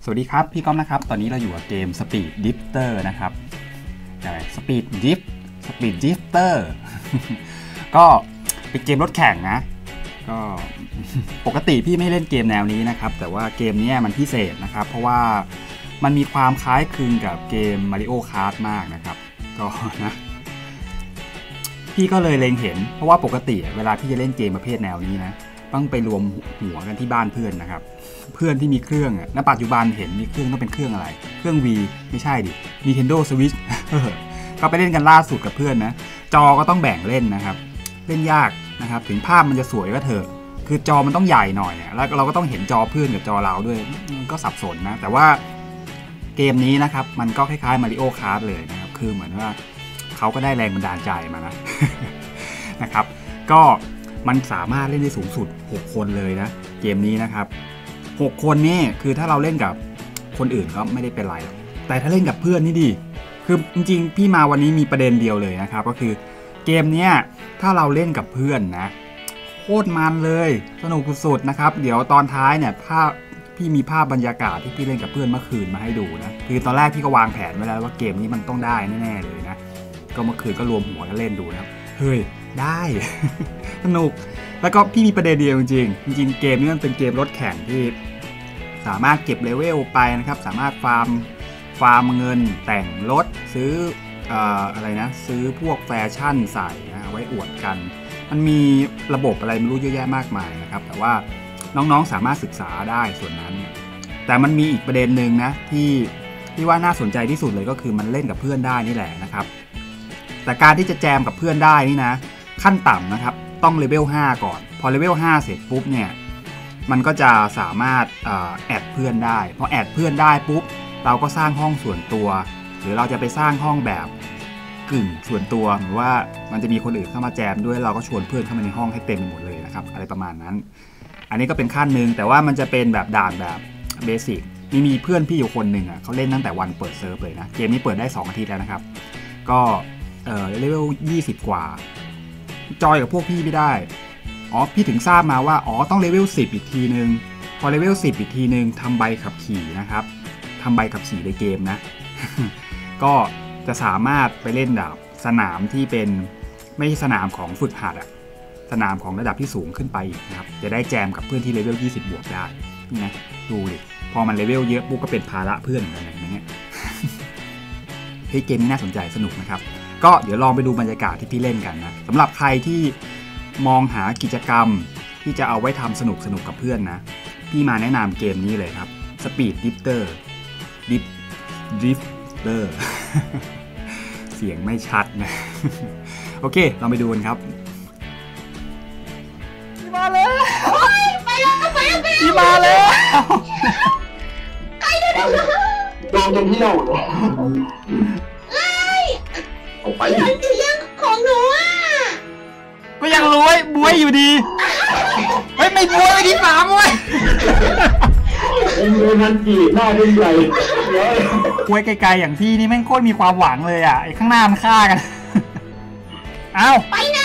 สวัสดีครับพี่ก้อมนะครับตอนนี้เราอยู่กับเกม Speed Drifter นะครับSpeed Drifter ก็เป็นเกมรถแข่งนะก็ปกติพี่ไม่เล่นเกมแนวนี้นะครับแต่ว่าเกมนี้มันพิเศษนะครับเพราะว่ามันมีความคล้ายคลึงกับเกม Mario Kart มากนะครับก็นะพี่ก็เลยเล็งเห็นเพราะว่าปกติเวลาพี่จะเล่นเกมประเภทแนวนี้นะต้องไปรวมหัวกันที่บ้านเพื่อนนะครับเพื่อนที่มีเครื่องณปัจจุบันเห็นมีเครื่องต้องเป็นเครื่องอะไรเครื่อง V ไม่ใช่ดิ Nintendo Switch ก็ไปเล่นกันล่าสุดกับเพื่อนนะจอก็ต้องแบ่งเล่นนะครับเล่นยากนะครับถึงภาพมันจะสวยก็เถอะคือจอมันต้องใหญ่หน่อยแล้วเราก็ต้องเห็นจอเพื่อนกับจอเราด้วยก็สับสนนะแต่ว่าเกมนี้นะครับมันก็คล้ายๆ Mario Kart เลยนะครับคือเหมือนว่าเขาก็ได้แรงบันดาลใจมานะ นะครับก็มันสามารถเล่นได้สูงสุด6คนเลยนะเกมนี้นะครับ6คนนี่คือถ้าเราเล่นกับคนอื่นก็ไม่ได้เป็นไรแต่ถ้าเล่นกับเพื่อนนี่ดีคือจริงๆพี่มาวันนี้มีประเด็นเดียวเลยนะครับก็คือเกมเนี้ยถ้าเราเล่นกับเพื่อนนะโคตรมันเลยสนุกสุดๆนะครับเดี๋ยวตอนท้ายเนี่ยพี่มีภาพบรรยากาศที่พี่เล่นกับเพื่อนเมื่อคืนมาให้ดูนะคือตอนแรกพี่ก็วางแผนไว้แล้วว่าเกมนี้มันต้องได้แน่ๆเลยนะก็เมื่อคืนก็รวมหัวกันเล่นดูนะครับเฮ้ยได้ สนุกแล้วก็พี่มีประเด็นเดียวจริงเกมนี้มันเป็นเกมรถแข่งที่สามารถเก็บเลเวลไปนะครับสามารถฟาร์มเงินแต่งรถซื้ออะไรนะซื้อพวกแฟชั่นใส่นะไว้อวดกันมันมีระบบอะไรไม่รู้เยอะแยะมากมายนะครับแต่ว่าน้องๆสามารถศึกษาได้ส่วนนั้นแต่มันมีอีกประเด็นหนึ่งนะที่ว่าน่าสนใจที่สุดเลยก็คือมันเล่นกับเพื่อนได้นี่แหละนะครับแต่การที่จะแจมกับเพื่อนได้นี่นะขั้นต่ำนะครับต้องเลเวล5ก่อนพอเลเวล5เสร็จปุ๊บเนี่ยมันก็จะสามารถแอดเพื่อนได้พอแอดเพื่อนได้ปุ๊บเราก็สร้างห้องส่วนตัวหรือเราจะไปสร้างห้องแบบกึ่งส่วนตัวหรือว่ามันจะมีคนอื่นเข้ามาแจมด้วยเราก็ชวนเพื่อนเข้ามาในห้องให้เต็มไปหมดเลยนะครับอะไรประมาณนั้นอันนี้ก็เป็นขั้นหนึ่งแต่ว่ามันจะเป็นแบบด่านแบบเบสิกมีเพื่อนพี่อยู่คนหนึ่งเขาเล่นตั้งแต่วันเปิดเซิร์ฟเลยนะเกมนี้เปิดได้2อาทิตย์แล้วนะครับก็เลเวล20กว่าจอยกับพวกพี่ไม่ได้พี่ถึงทราบมาว่าต้องเลเวล10อีกทีนึงพอเลเวล10อีกทีนึงทำใบขับขี่นะครับทำใบขับขี่ในเกมนะ ก็จะสามารถไปเล่นแบบสนามที่เป็นไม่ใช่สนามของฝึกหัดสนามของระดับที่สูงขึ้นไปอีกนะครับจะได้แจมกับเพื่อนที่เลเวล20บวกได้นี่นะดูดิพอมันเลเวลเยอะปุ๊บก็เป็นภาระเพื่อนอะไรอย่างเงี้ย เกมนี้น่าสนใจสนุกนะครับก็เดี๋ยวลองไปดูบรรยากาศที่พี่เล่นกันนะสำหรับใครที่มองหากิจกรรมที่จะเอาไว้ทำสนุกกับเพื่อนนะพี่มาแนะนำเกมนี้เลยครับ Speed Drifter เสียงไม่ชัดนะ โอเคเราไปดูกันครับมาแล้วพี่มาแล้วโดนจนเที่ยวออกไปเรื่องของหนูอ่ะก็ยังรวยบวยอยู่ดีเฮ้ยไม่บวยไม่ดีสามเว้ยเงินทันจีหน้าเป็นใหญ่บวยไกลๆอย่างพี่นี่แม่งโคตรมีความหวังเลยอ่ะไอ้ข้างหน้ามันฆ่ากันอ้าวไปไหน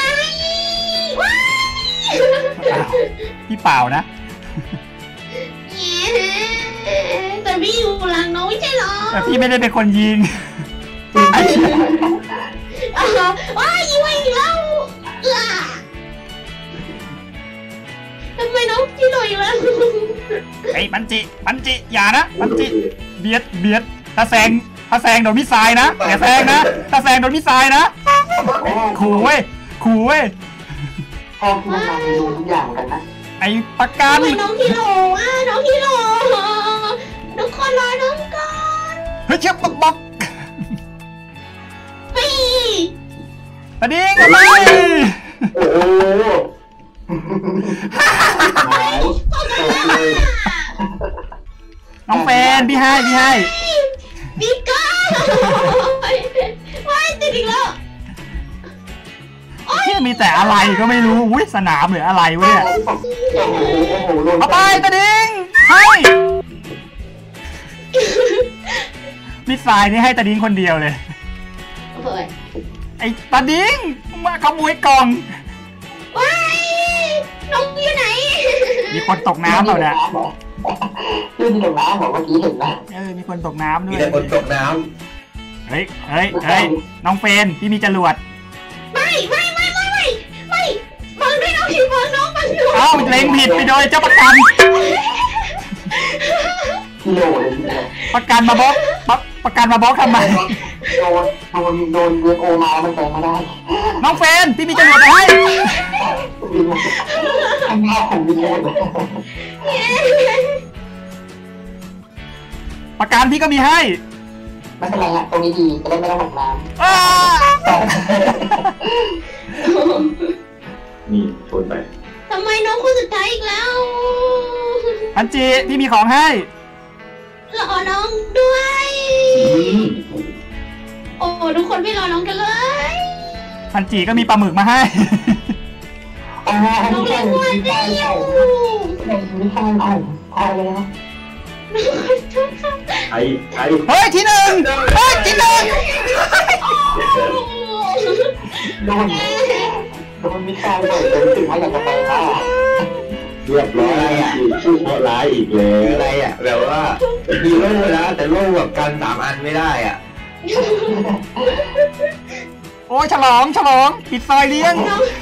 พี่เปล่านะแต่พี่อยู่หลังน้องไม่ใช่หรอแต่พี่ไม่ได้เป็นคนยิงว้ายยิงไปอีกแล้วทำไมน้องพี่หน่อยแล้วไอ้ปันจิอย่านะปันจิเบียดถ้าแซงโดนมิสไซล์นะอย่าแซงนะถ้าแซงโดนมิสไซล์นะขู่เว้ยพ่อพี่ทำดูทุกอย่างกันนะไอ้ปากกาน้องพี่โหลน้องคนรอน้องก่อนเฮ้ยเชี่ยบอกตะดิ้งอะไรโอ้น้องแฟนพี่ให้บิ๊กก้าไม่ติดอีกแล้วที่มีแต่อะไรก็ไม่รู้อุ้ยสนามหรืออะไรวะเนี่ยเอาไปตะดิ้งให้มิสไซล์นี่ให้ตะดิ้งคนเดียวเลยไอ้ตะดิ้งมาขโมยกล่องว้ายน้องอยู่ไหนมีคนตกน้ำเปล่าเนี่ยอยู่พื่อนที่ตกน้ำบอกเมื่อกี้เห็นนะมีคนตกน้ำด้มีวยแต่คนตกน้เฮ้ยน้องเฟนพี่มีจรวดไม่ฟังด้วยน้องพี่ฟังน้องฟังอยู่เอ้าเล็งผิดไปโดยเจ้าประกันกิโลเลยทีเดียวประกันมาบล็อกประกันมาบล็อกทำไมโดนเวโอมาแล้วมันแปลงไม่ได้น้องเฟนพี่มีจรวดให้ข้างหน้าของวินโดนประกันพี่ก็มีให้ไม่เป็นไรฮะตรงนี้ดีจะได้ไม่ต้องหกน้อ้าำนี่ชนไปทำไมน้องคนสุดท้ายอีกแล้วพันจีพี่มีของให้รอน้องด้วย โอ้ทุกคนไม่รอน้องกันเลยพันจีก็มีปลาหมึกมาให้ำอ๋อน้องเล็กกว่าเดียวไม่ใช่ของพอแล้วไอ้เฮ้ยที่หนึ่งที่หนึ่งโดนมิชาเลยจนถึงว่าอยากจะไปบ้าเรียบร้อยอ่ะชื่อเพราะร้ายอีกแล้วอะไรอ่ะแบบว่ามีโล่แล้วแต่โล่แบบกัน3 อันไม่ได้อ่ะโอ้ยฉลองปิดซอยเลี้ยง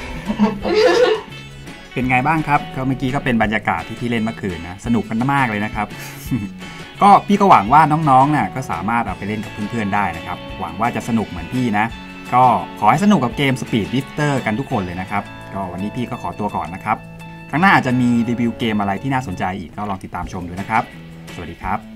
เป็นไงบ้างครับก็เมื่อกี้ก็เป็นบรรยากาศที่พี่เล่นเมื่อคืนนะสนุกกันมากเลยนะครับ ก็พี่ก็หวังว่าน้องๆน่ะก็สามารถเอาไปเล่นกับเพื่อนๆได้นะครับหวังว่าจะสนุกเหมือนพี่นะก็ขอให้สนุกกับเกม Speed Drifter กันทุกคนเลยนะครับก็วันนี้พี่ก็ขอตัวก่อนนะครับครั้งหน้าอาจจะมีรีวิวเกมอะไรที่น่าสนใจอีกก็ลองติดตามชมดูนะครับสวัสดีครับ